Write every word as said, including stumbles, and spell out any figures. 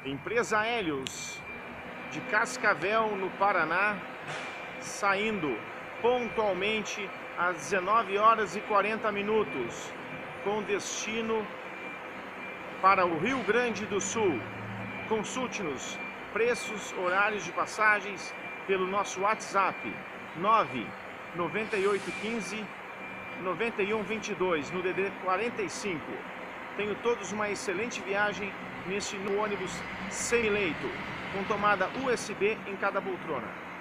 Empresa Hélios, de Cascavel, no Paraná, saindo pontualmente às dezenove horas e quarenta minutos, com destino para o Rio Grande do Sul. Consulte-nos preços, horários de passagens pelo nosso WhatsApp nove nove oito um cinco nove um dois dois no D D quarenta e cinco. Tenho todos uma excelente viagem neste ônibus semi-leito, com tomada U S B em cada poltrona.